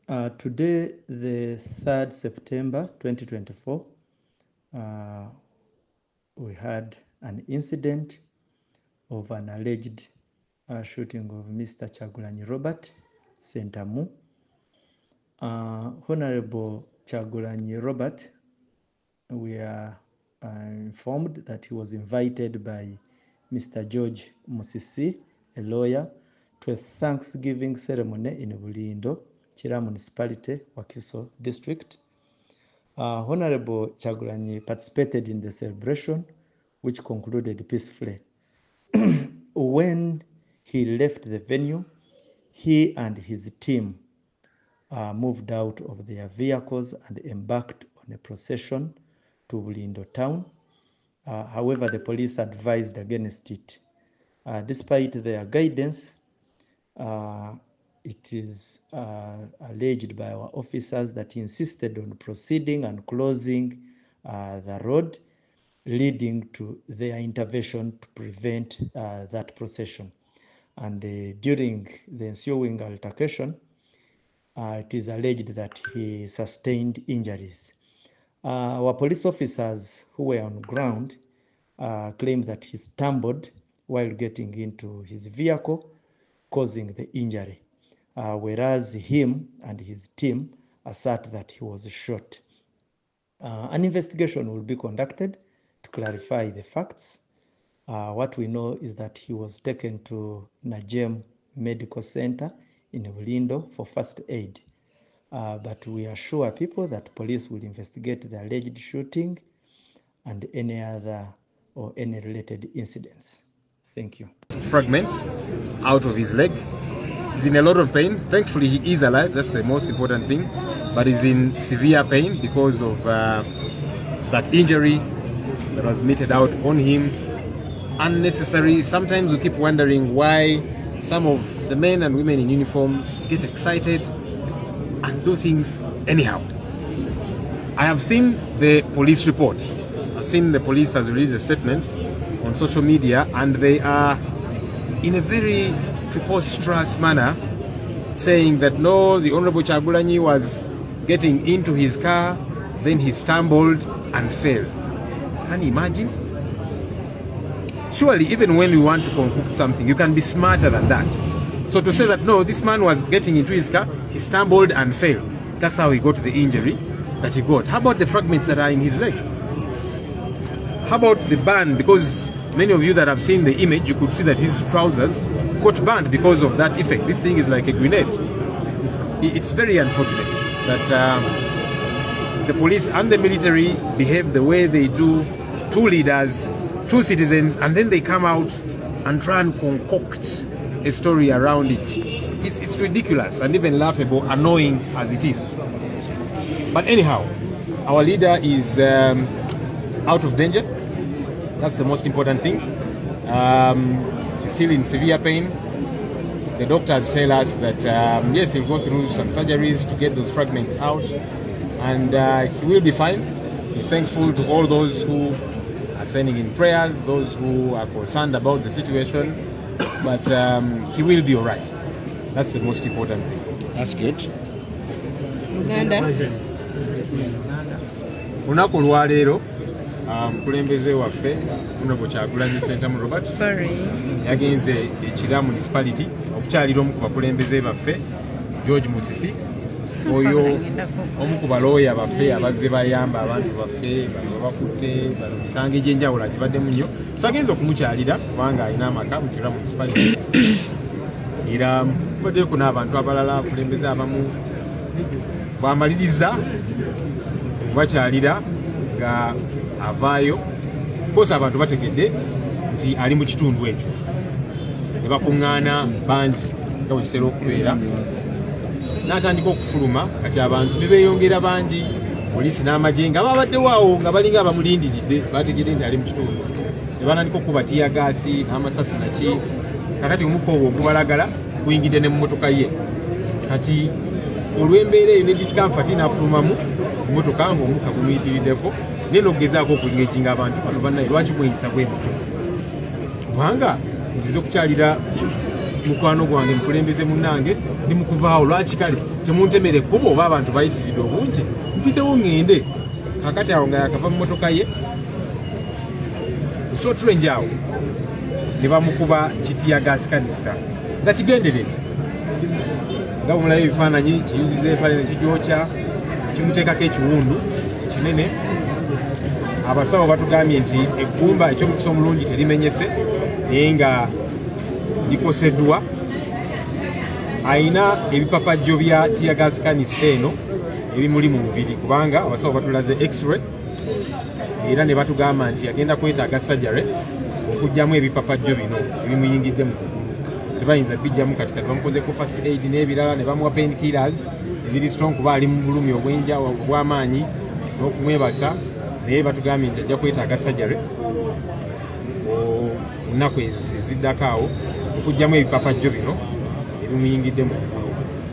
Today, the 3rd September 2024, we had an incident of an alleged shooting of Mr. Kyagulanyi Robert Sentamu. Honorable Kyagulanyi Robert, we are informed that he was invited by Mr. George Musisi, a lawyer, to a Thanksgiving ceremony in Bulindo, Kira Municipality, Wakiso District. Honorable Kyagulanyi participated in the celebration, which concluded peacefully. When he left the venue, he and his team moved out of their vehicles and embarked on a procession to Bulindo town. However, the police advised against it. Despite their guidance, it is alleged by our officers that he insisted on proceeding and closing the road, leading to their intervention to prevent that procession. And during the ensuing altercation, it is alleged that he sustained injuries. Our police officers who were on ground claimed that he stumbled while getting into his vehicle, causing the injury, whereas him and his team assert that he was shot. An investigation will be conducted to clarify the facts. What we know is that he was taken to Najem Medical Center in Bulindo for first aid. But we assure people that police will investigate the alleged shooting and any other or any related incidents. Thank you. Fragments out of his leg. He's in a lot of pain. Thankfully, he is alive. That's the most important thing. But he's in severe pain because of that injury that was meted out on him. Unnecessary. Sometimes we keep wondering why some of the men and women in uniform get excited and do things anyhow. I have seen the police report. I've seen the police has released a statement on social media, and they are in a very preposterous manner saying that no, the Honorable Kyagulanyi was getting into his car, then he stumbled and fell. Can you imagine? Surely, even when you want to concoct something, you can be smarter than that. So to say that no, this man was getting into his car, he stumbled and fell. That's how he got the injury that he got. How about the fragments that are in his leg? How about the burn? Because many of you that have seen the image, you could see that his trousers got burned because of that effect. This thing is like a grenade. It's very unfortunate that the police and the military behave the way they do to leaders, to citizens, and then they come out and try and concoct a story around it. It's ridiculous and even laughable, annoying as it is. But anyhow, our leader is out of danger. That's the most important thing. He's still in severe pain. The doctors tell us that yes, he'll go through some surgeries to get those fragments out, and he will be fine. He's thankful to all those who are sending in prayers, those who are concerned about the situation, but he will be all right. That's the most important thing. That's good. Uganda. Lunaku lwa leero mukulembeze waffe Honorable Kyagulanyi Sentamu Robert yagenze Kira Municipality okukyalira omu ku bakulembeze baffe George Musisi, oyo omu ku balooya baffe abazze bayamba abantu baffe bano bakutte bano misango egy'enjawulo agibaddemu nnyo, so agenze okumukyalira kubanga alina amaka mu Kira Municipality. Era mubaddeko n'abantu abalala abakulembeze abamu bwamaliriza bakyalira nga avaayo. Kosa abantu bategedde nti ali mu kitundu ekyo, ne bakuŋŋaana bangi nga bwe kiseera okubeera, n'atandika okufuluma. Kati abantu ne beeyongera bangi, poliisi n'amagye nga babaddewo awo nga balinga abamulindiridde, bategedde nti ali mu kitundu, ne banandika okuba tiyagaasi n'amasasi naki. Kakati omukka ogwo ogubalagala guyingidde ne mu mmotoka ye. Kati olw'embeera eyo ne discomfort n'afulumamu emmotoka ng'omukka gumuyitiriddeko, neno okugezaako okulingekinga abantu bano bannaye lwaki mweyisa bwe mutyo, kubanga nzize okukyalira mukwano gwange mukulembeze munnange ndi mukuvaawo lwaki kale temuntemere ekkubo oba abantu bayitiridde obungi mpitewo ŋŋende kakati awo nga yakava mu mmotoka ye short range awo ne bamukuba kitiyagasi kanisita nga kigenderere nga bumulayo ebifaananyi kiyuziza empale ne kigyokya kimuteekako ekiwundu kinene abasawo batugambye nti eggumba ekyomukisa omulungi terimenyese naye nga likoseddwa ayina ebipapajjo bya tiyagasi kanisita eno ebimuli mu mubiri kubanga abasawo batulaze x-ray era ne batugamba nti agenda kwetaaga sajjare okugyamu ebipapajjo bino ebimuyingidde mu kugulu tebayinza bijjamu katikati bamukozeko first aid n'ebirala ne bamuwa pain killers ebiri strong kuba ali mu bulumi obw'amaanyi n'okumwebasa naye batugambye nti ajja kwetaaga sajjare munaku eziddako awo okugyamu ebipapajjo bino ebimuyingidde mu kugulu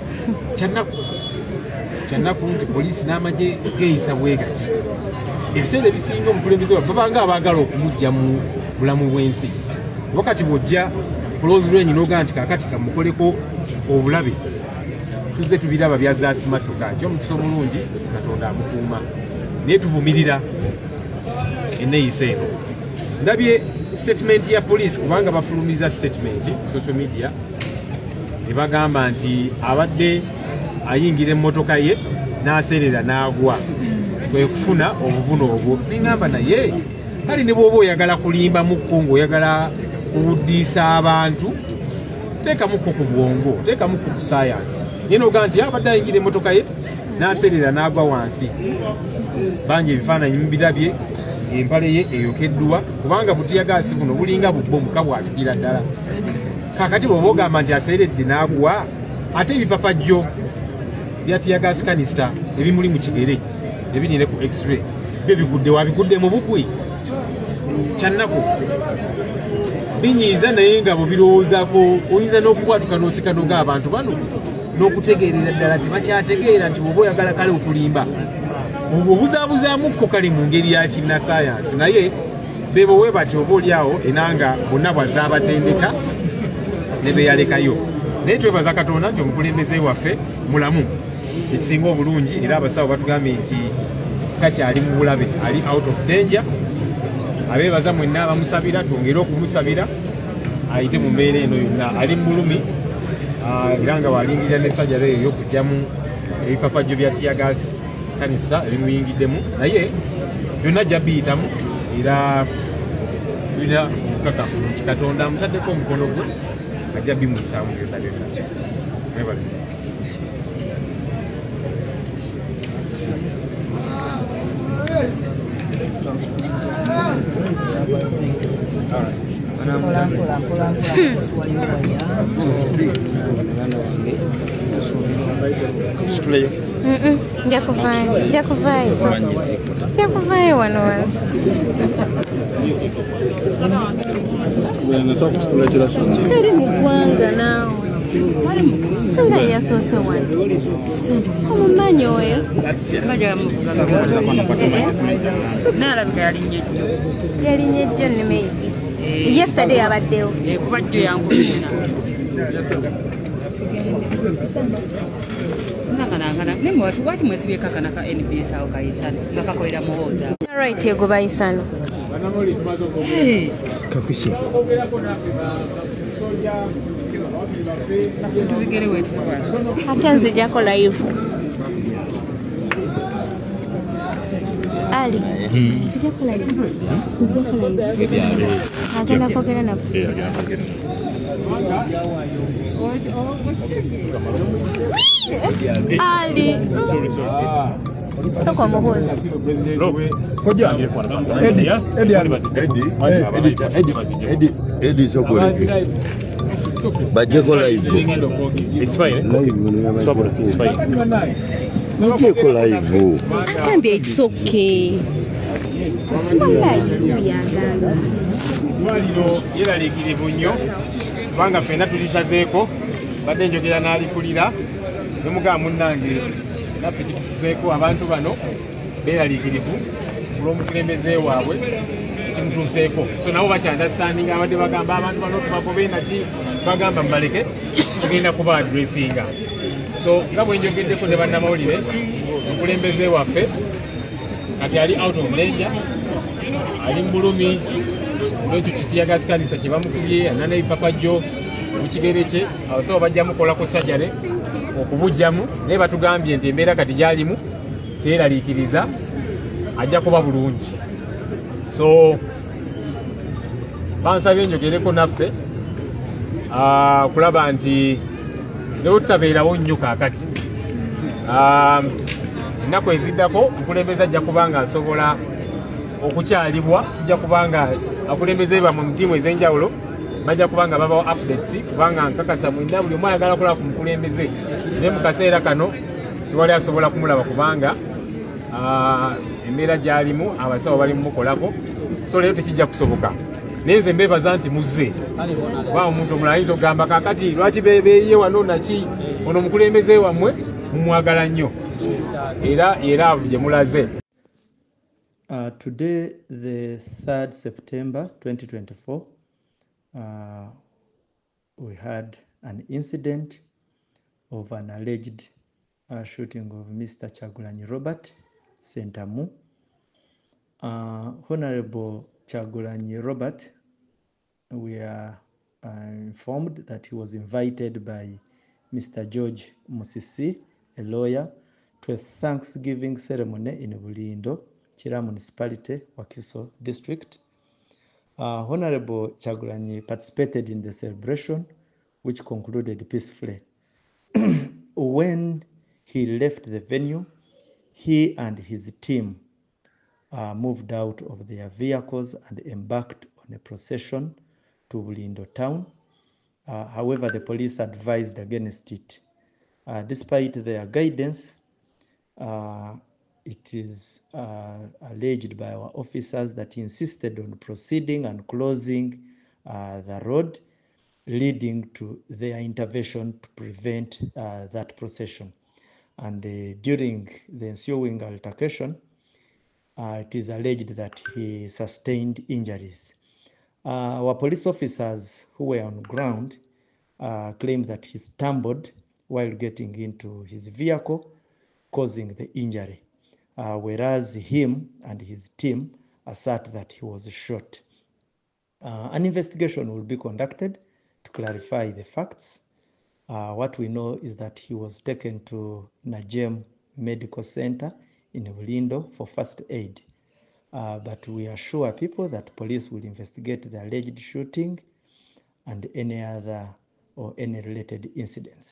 kyannaku nti poliisi n'amagye geeyisa bwe gati ebiseera ebisinga omukulembeze wa babanga abaagala okumujja mu bulamu bw'ensi wakati bw'ojja close range n'ogaa nti kaakati kamukoleko obulabe tuzze tubiraba byazaasimattuka ekyomukisa omulungi katonda amukuuma naye tuvumirira enneeyisa eno ndabye statement ya poliisi kubanga bafulumiza statement social media ne bagamba nti abadde ayingira emmotoka ye n'aserera n'agwa kwe kufuna obuvune obwo neŋŋamba naye kale ne bw'oba oyagala kulimba mukko ng'oyagala kuwuddiisa abantu teekamukko ku bwongo teekamukko ku sayansi naye nogaa nti abadde ayingira emmotoka ye n'aserera n'agwa wansi bangi ebifaananyi mubirabye empale ye eyokeddwa kubanga butiyagaasi buno bulinga bubbo muka bwatugira ddala kakati bw'oba ogamba nti aseeredde n'agwa ate ebipapajjo bya tiyagaasi kanisita ebimuli mu kigere ebinire ku x-ray byo bigudde wabigudde mu bugwi kyannaku binyiiza naye nga bwebirowoozaako oyinza n'okubwatuka n'osika noga abantu bano n'okutegeerera ddala tebakyategeera nti bw'oba oyagala kale okulimba obwo obuzaabuzaamuko kale mu ngeri ya kinnasayansi naye beebowe bati oba oliawo enanga bonna bwazaabatendeka ne beyalekayo naye twebaza katonda nti omukulembeze waffe mulamu ekisinga obulungi era abasawo batugambye nti takyali mu bulabe ali out of danger abeebaza mwenna abamusabira twongere okumusabira ayite mu mbeera eno yonna ali mu bulumi era nga walingirira n'essajjala eyo ey'okugyamu ebipapajjo bya tiyagaasi kanisita ebimuyingiddemu naye byonna ajja biyitamu era tulina omukakafu nti katonda amutaddeko omukono gwe ajja bimuyisaamu byonna byonna. Njakuvaayo wano wansi. Teri mu ggwanga naawe. Singa yasoose wano. Omumanyi oyo. Naalabika yalinnye jjo. Yalinnye jjo ne maybe. Yesterday abaddewo. Kuba jjo yankubye nakanangana naye watu lwaki mwesibye kakana ka NBS awo kayisano nga kakolera muhooza. Right yego bayisano. Kakushi. Tubigere wetu kwa. Ate nzijako live. Ali. Nzijako live. Nzijako live. Agenda kwogera na. Ali. Soko muhoza. Eddie soko live. Bajeko live. It's fine. Live. It's fine. Bajeko live. Akambye it's okay. Lwaliro yeraliikirivu nnyo kubanga ffenna tulisazeeko badde njogera n'alikulira ne mugamba munnange naffe kitutuzeeko abantu bano beeraliikirivu olw'omukulembeze waabwe kimutuuseeko. So nabo bakyandastanninga abadde bagamba abantu bano tubagobe naki bagamba mbaleke tugenda kuba adressinga. So nga bwe njogeddeko ne bannamawulire, omukulembeze waffe kati ali out of danger, ali mu bulumi olw'ekyo kitiyagasikanisa kye bamukubye alina n'ebipapajjo mu kigere kye. Abasawo bajja mukolako sajjale okubujjamu, naye batugambye nti embeera kati gy'alimu teeraliikiriza, ajja kuba bulungi. So bansabye njogereko naffe kulaba nti newe tutabeerawo nnyo kaakati. Ennaku eziddako omukulembeze ajja kubanga asobola okukyalibwa, tujja kubanga abakulembeze bamwe mu ttiimu ez'enjawulo bajja kubanga babawo updates, kubanga nkakasa mwenda buli omu ayagala kulaba ku mukulembeze, naye mu kaseera kano tewali asobola kumulaba kubanga embeera gy'alimu abasawo bali mumukolako. So leero tekijja kusoboka. Naye nze mbeebaza nti muzze oba omuntu omulala ayinza okugamba kaakati lwaki beebeeye wano naki, ono omukulembeze wammwe mumwagala nnyo era gye mulaze. Today, the 3rd September 2024, we had an incident of an alleged shooting of Mr. Kyagulanyi Robert Sentamu. Honorable Kyagulanyi Robert, we are informed that he was invited by Mr. George Musisi, a lawyer, to a Thanksgiving ceremony in Bulindo, Kira Municipality, Wakiso District. Honorable Kyagulanyi participated in the celebration, which concluded peacefully. When he left the venue, he and his team moved out of their vehicles and embarked on a procession to Bulindo town. However, the police advised against it. Despite their guidance, it is alleged by our officers that he insisted on proceeding and closing the road, leading to their intervention to prevent that procession. And during the ensuing altercation, it is alleged that he sustained injuries. Our police officers who were on ground claimed that he stumbled while getting into his vehicle, causing the injury, whereas him and his team assert that he was shot. An investigation will be conducted to clarify the facts. What we know is that he was taken to Najem Medical Center in Bulindo for first aid. But we assure people that police will investigate the alleged shooting and any other or any related incidents.